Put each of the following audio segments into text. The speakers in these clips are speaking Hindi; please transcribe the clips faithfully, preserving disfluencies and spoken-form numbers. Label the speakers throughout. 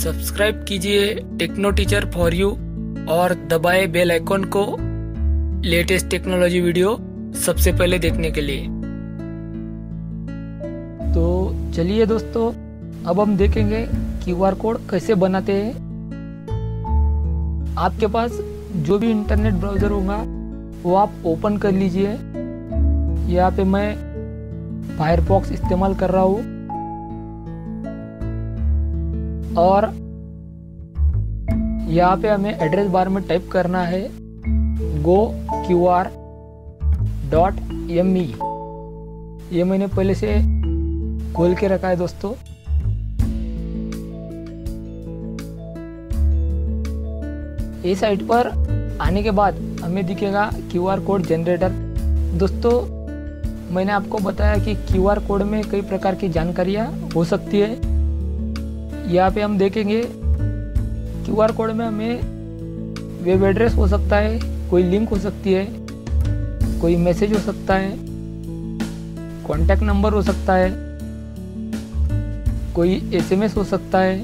Speaker 1: सब्सक्राइब कीजिए टेक्नो टीचर फॉर यू और दबाए बेल आइकॉन को लेटेस्ट टेक्नोलॉजी वीडियो सबसे पहले देखने के लिए। तो चलिए दोस्तों, अब हम देखेंगे क्यूआर कोड कैसे बनाते हैं। आपके पास जो भी इंटरनेट ब्राउज़र होगा वो आप ओपन कर लीजिए। यहाँ पे मैं फायरफॉक्स इस्तेमाल कर रहा हूँ और यहाँ पे हमें एड्रेस बार में टाइप करना है go Q R dot M E. ये मैंने पहले से खोल के रखा है दोस्तों। इस साइट पर आने के बाद हमें दिखेगा क्यूआर कोड जनरेटर। दोस्तों, मैंने आपको बताया कि क्यूआर कोड में कई प्रकार की जानकारियाँ हो सकती है। यहाँ पे हम देखेंगे क्यूआर कोड में हमें वेब एड्रेस हो सकता है, कोई लिंक हो सकती है, कोई मैसेज हो सकता है, कॉन्टैक्ट नंबर हो सकता है, कोई एसएमएस हो सकता है,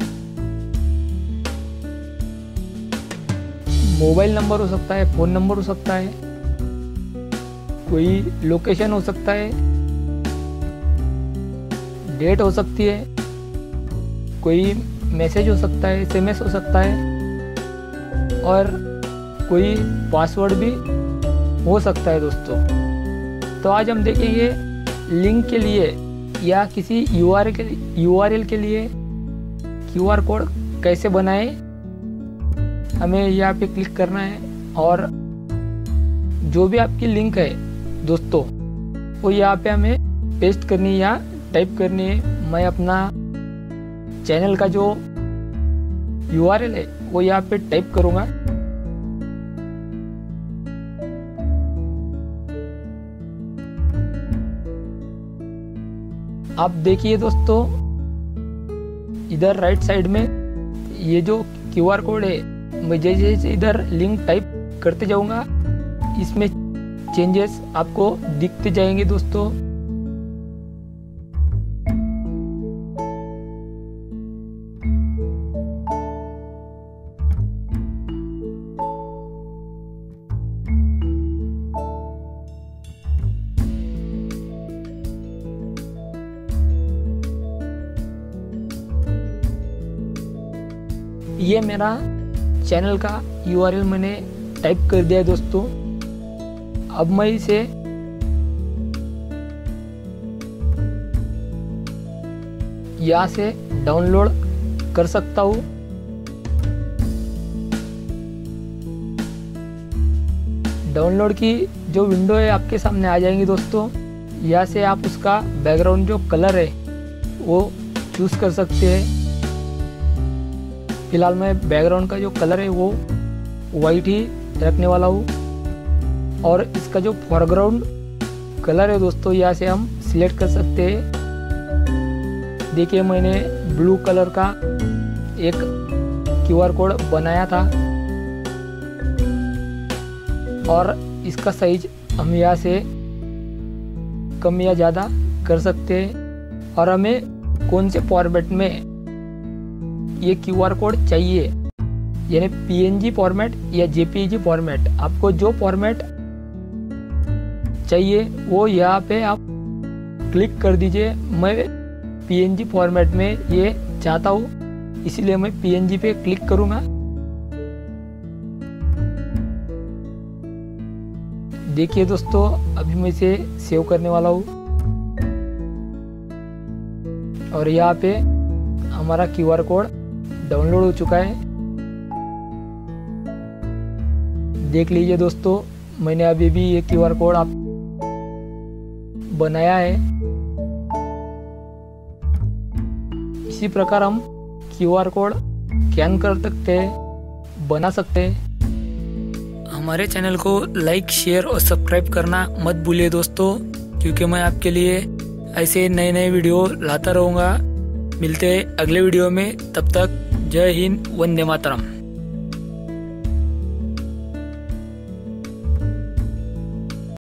Speaker 1: मोबाइल नंबर हो सकता है, फ़ोन नंबर हो सकता है, कोई लोकेशन हो सकता है, डेट हो सकती है, कोई मैसेज हो सकता है, एसएमएस हो सकता है और कोई पासवर्ड भी हो सकता है दोस्तों। तो आज हम देखेंगे लिंक के लिए या किसी यूआरएल के यूआरएल के लिए क्यूआर कोड कैसे बनाएं। हमें यहाँ पे क्लिक करना है और जो भी आपकी लिंक है दोस्तों वो यहाँ पे हमें पेस्ट करनी है या टाइप करनी है। मैं अपना चैनल का जो यूआरएल है वो यहाँ पे टाइप करूँगा। आप देखिए दोस्तों, इधर राइट साइड में ये जो क्यूआर कोड है, मैं जैसे जैसे इधर लिंक टाइप करते जाऊंगा इसमें चेंजेस आपको दिखते जाएंगे दोस्तों। ये मेरा चैनल का यूआरएल मैंने टाइप कर दिया है दोस्तों। अब मैं इसे यहाँ से डाउनलोड कर सकता हूँ। डाउनलोड की जो विंडो है आपके सामने आ जाएंगी दोस्तों। यहाँ से आप उसका बैकग्राउंड जो कलर है वो चूज कर सकते हैं। फिलहाल मैं बैकग्राउंड का जो कलर है वो वाइट ही रखने वाला हूँ और इसका जो फोरग्राउंड कलर है दोस्तों यहाँ से हम सिलेक्ट कर सकते हैं। देखिए, मैंने ब्लू कलर का एक क्यूआर कोड बनाया था और इसका साइज हम यहाँ से कम या ज़्यादा कर सकते हैं और हमें कौन से फॉर्मेट में ये क्यूआर कोड चाहिए, यानी पीएनजी फॉर्मेट या जेपीईजी फॉर्मेट। आपको जो फॉर्मेट चाहिए वो यहाँ पे आप क्लिक कर दीजिए। मैं पीएनजी फॉर्मेट में ये चाहता हूँ, इसलिए मैं पीएनजी पे क्लिक करूँगा। देखिए दोस्तों, अभी मैं इसे सेव करने वाला हूँ और यहाँ पे हमारा क्यूआर कोड डाउनलोड हो चुका है। देख लीजिए दोस्तों, मैंने अभी भी ये क्यूआर कोड आप बनाया है। इसी प्रकार हम क्यूआर कोड स्कैन कर सकते हैं, बना सकते हैं। हमारे चैनल को लाइक, शेयर और सब्सक्राइब करना मत भूलिए दोस्तों, क्योंकि मैं आपके लिए ऐसे नए नए वीडियो लाता रहूँगा। मिलते हैं अगले वीडियो में, तब तक जय हिंद, वंदे मातरम।